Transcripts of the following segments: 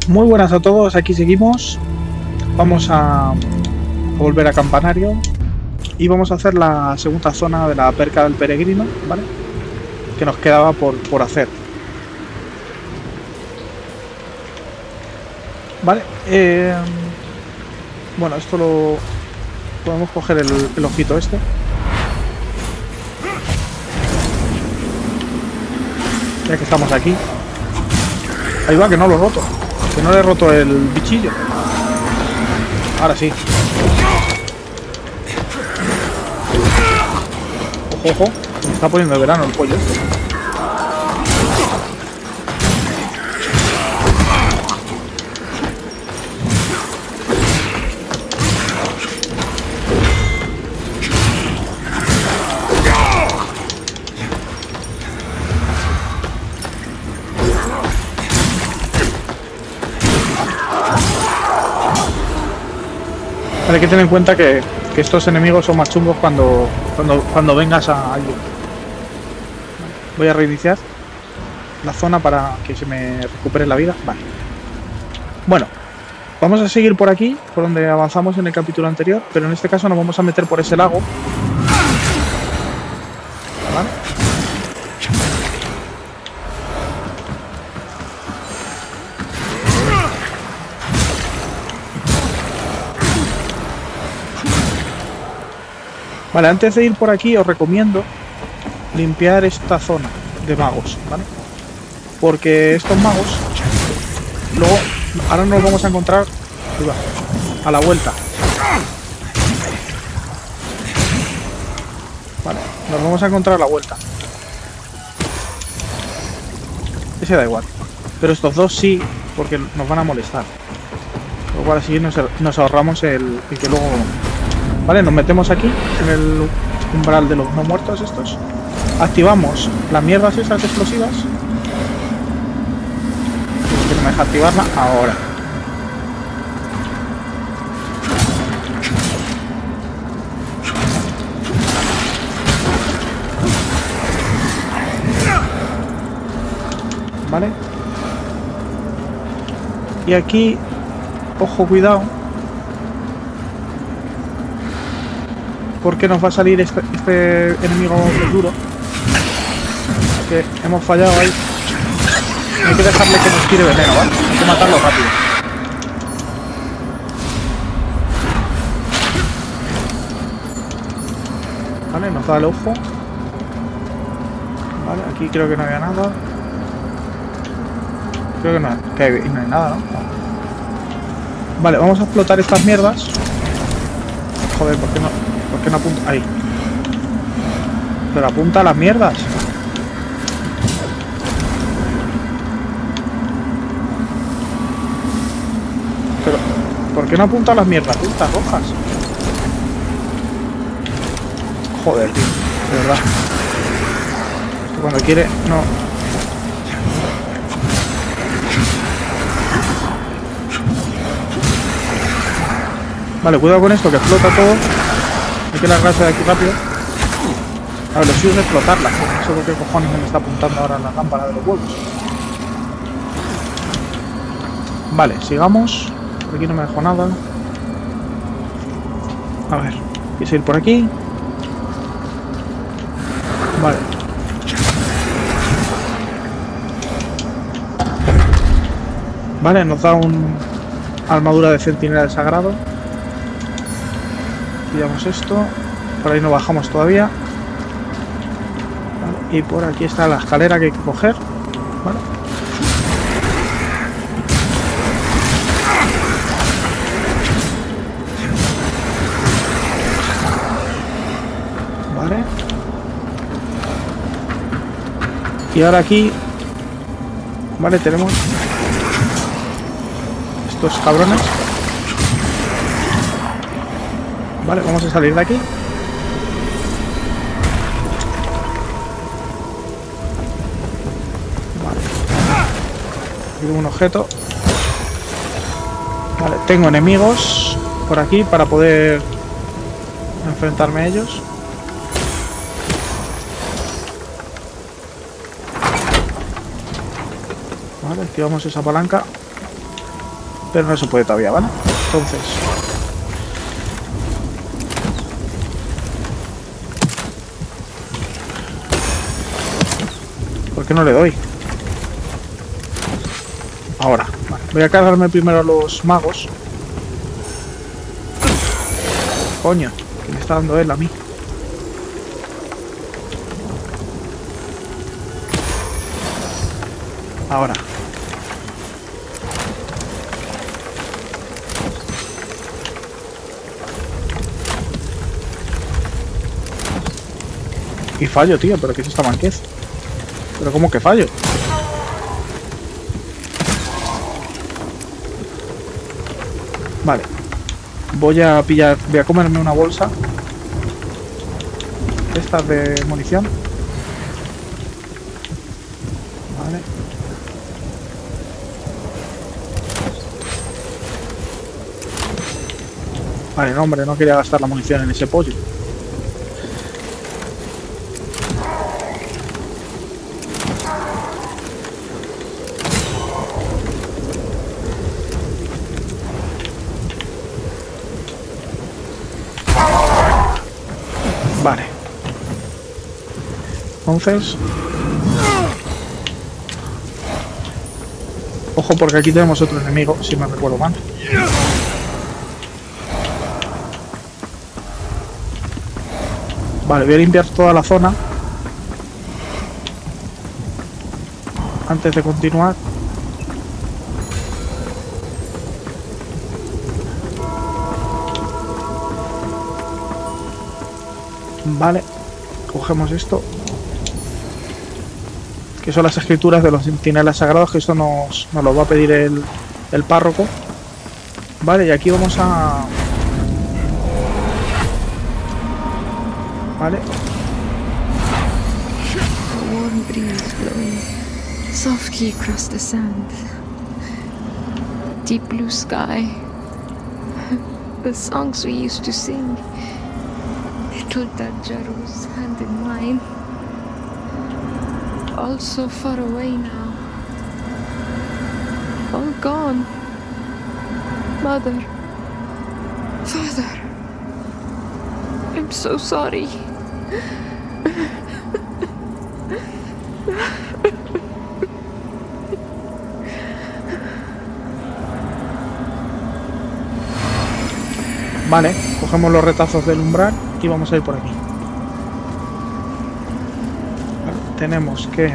Muy buenas a todos, aquí seguimos. Vamos a volver a Campanario y vamos a hacer la segunda zona de la Perca del Peregrino, ¿vale? Que nos quedaba por hacer. Vale, bueno, esto lo podemos coger el ojito este. Ya que estamos aquí. Ahí va, que no lo he roto. Que no le he roto el bichillo. Ahora sí. Ojo, ojo. Me está poniendo de verano el pollo este. Hay que tener en cuenta que estos enemigos son más chungos cuando vengas a alguien. Voy a reiniciar la zona para que se me recupere la vida. Vale. Bueno, vamos a seguir por aquí, por donde avanzamos en el capítulo anterior, pero en este caso nos vamos a meter por ese lago. ¿Vale? Vale, antes de ir por aquí os recomiendo limpiar esta zona de magos, ¿vale? Porque estos magos luego, ahora nos vamos a encontrar a la vuelta. Vale, nos vamos a encontrar a la vuelta. Ese da igual, pero estos dos sí, porque nos van a molestar. Por lo cual así nos ahorramos el que luego... Vale, nos metemos aquí en el umbral de los no muertos estos. Activamos las mierdas esas explosivas. Que no me deja activarla ahora. Vale. Y aquí, ojo, cuidado. Porque nos va a salir este enemigo duro. Que hemos fallado ahí. Hay que dejarle que nos tire veneno, ¿vale? Hay que matarlo rápido. Vale, nos da el ojo. Vale, aquí creo que no había nada. Creo que no hay nada, ¿no? Vale, vamos a explotar estas mierdas. Joder, ¿por qué no apunta? Ahí. Pero apunta a las mierdas. Pero, ¿por qué no apunta a las mierdas? Puntas rojas. Joder, tío. De verdad. Esto cuando quiere, no. Vale, cuidado con esto que explota todo. Hay que largarse de aquí rápido. A ver, lo suyo es explotarla. No sé por qué cojones me está apuntando ahora la lámpara de los huevos. Vale, sigamos. Por aquí no me dejo nada. A ver, quise ir por aquí. Vale. Vale, nos da un armadura de centinela del sagrado. Pillamos esto. Por ahí no bajamos todavía. Vale, y por aquí está la escalera que hay que coger. Vale. Vale. Y ahora aquí. Vale, tenemos estos cabrones. Vale, vamos a salir de aquí. Vale. Tengo un objeto. Vale, tengo enemigos por aquí para poder enfrentarme a ellos. Vale, activamos esa palanca. Pero no se puede todavía, ¿vale? Entonces... ¿por qué no le doy? Ahora. Vale. Voy a cargarme primero a los magos. Coño, que me está dando él a mí. Ahora. Y fallo, tío, pero ¿qué es esta manquez? ¿Pero cómo que fallo? Vale. Voy a comerme una bolsa. Estas de munición. Vale. Vale, no, hombre, no quería gastar la munición en ese pollo. Vale. Entonces... ojo, porque aquí tenemos otro enemigo, si me recuerdo mal. Vale, voy a limpiar toda la zona antes de continuar. Vale, cogemos esto, que son las escrituras de los centinelas sagrados, que esto nos lo va a pedir el párroco. Vale, y aquí vamos a... vale. A warm breeze blowing softly across the sand. Deep blue sky. The songs we used to sing. Little Dajaru's hand in mine. All so far away now. All gone. Mother. Father. I'm so sorry. Vale, cogemos los retazos del umbral y vamos a ir por aquí. Vale, tenemos que...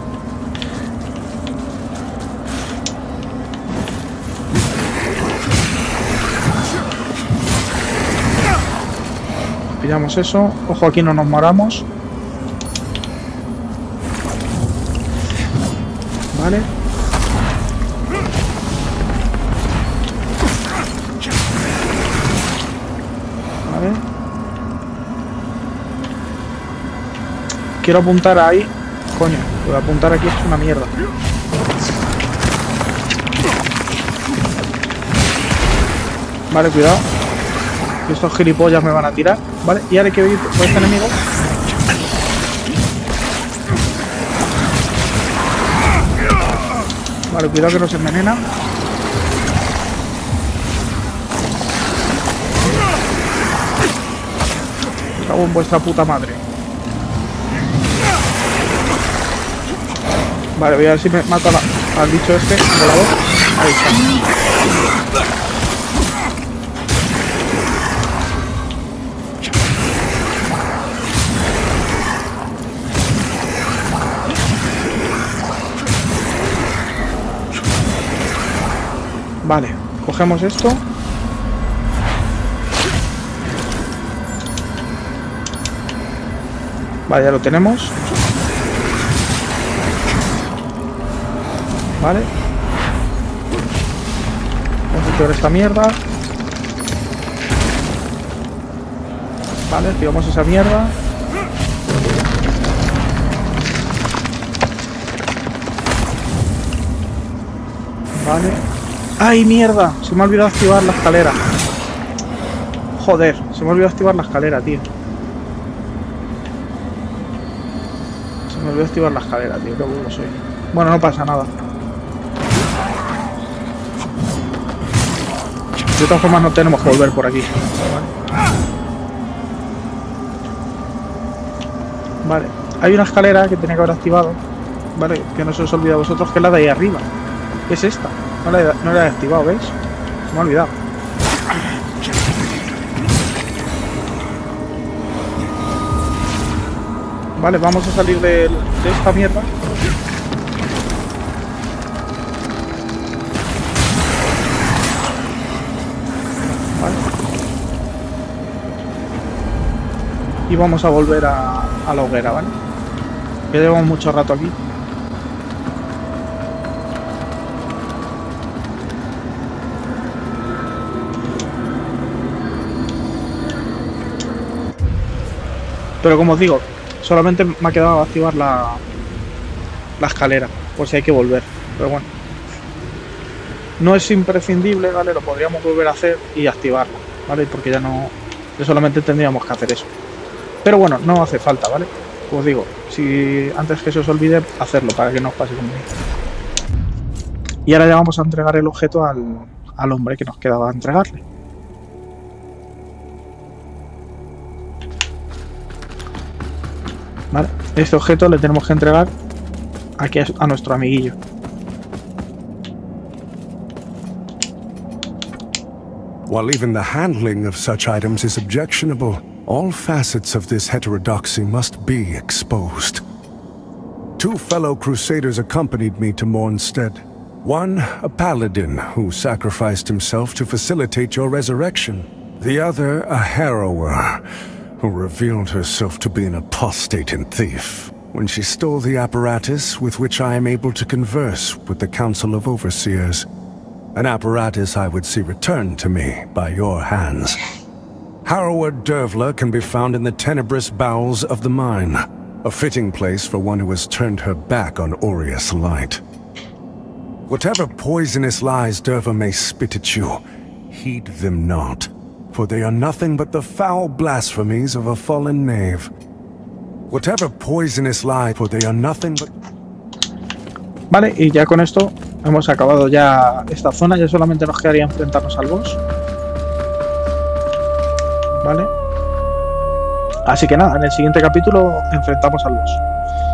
pillamos eso. Ojo, aquí no nos moramos. Vale. Vale. Quiero apuntar ahí. Coño, voy a apuntar aquí, es una mierda. Vale, cuidado. Estos gilipollas me van a tirar. Vale, y ahora hay que ir por este enemigo. Vale, cuidado que no se envenena. Me cago en vuestra puta madre. Vale, voy a ver si me mato al bicho este volador. Ahí está. Vale, cogemos esto. Vale, ya lo tenemos. Vale. Vamos a quitar esta mierda. Vale, tiramos esa mierda. Vale. ¡Ay, mierda! Se me ha olvidado activar la escalera. Joder, se me ha olvidado activar la escalera, tío. Se me olvidó activar la escalera, tío. Qué burro soy. Bueno, no pasa nada. De todas formas no tenemos que volver por aquí. Vale. Hay una escalera que tenía que haber activado. Vale, que no se os olvida a vosotros, que es la de ahí arriba. ¿Qué es esta? No la he activado, ¿veis? Se me ha olvidado. Vale, vamos a salir de esta mierda. Vale. Y vamos a volver a la hoguera, ¿vale? Que llevamos mucho rato aquí. Pero como os digo, solamente me ha quedado activar la escalera, por si hay que volver. Pero bueno, no es imprescindible, ¿vale? Lo podríamos volver a hacer y activarla, ¿vale? Porque ya solamente tendríamos que hacer eso. Pero bueno, no hace falta, ¿vale? Como os digo, si antes que se os olvide, hacerlo para que no os pase conmigo. Y ahora ya vamos a entregar el objeto al hombre que nos quedaba entregarle. Vale, este objeto le tenemos que entregar aquí a nuestro amiguillo. While even the handling of such items is objectionable, all facets of this heterodoxy must be exposed. 2 fellow crusaders accompanied me to Mornstead. One, a paladin who sacrificed himself to facilitate your resurrection. The other, a harrower who revealed herself to be an apostate and thief when she stole the apparatus with which I am able to converse with the Council of Overseers. An apparatus I would see returned to me by your hands. Harrower Dervla can be found in the tenebrous bowels of the mine, a fitting place for one who has turned her back on Aureus light. Whatever poisonous lies Derva may spit at you, heed them not, for they are nothing but the foul blasphemies of a fallen knave. Whatever poisonous lie, for they are nothing but... Vale, y ya con esto hemos acabado ya esta zona, ya solamente nos quedaría enfrentarnos al boss. Vale. Así que nada, en el siguiente capítulo enfrentamos al boss.